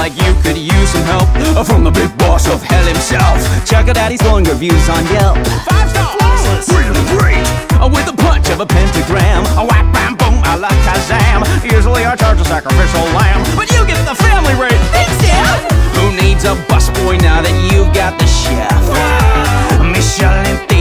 like you could use some help from the big boss of hell himself. Check out Daddy's glowing reviews on Yelp. 5-star flawless, really great, with the punch of a pentagram. A whap bam boom, I like Kazam. Usually I charge a sacrificial lamb, but you get the family rate. Thanks, Dad. Who needs a busboy now that you've got the chef? Michelin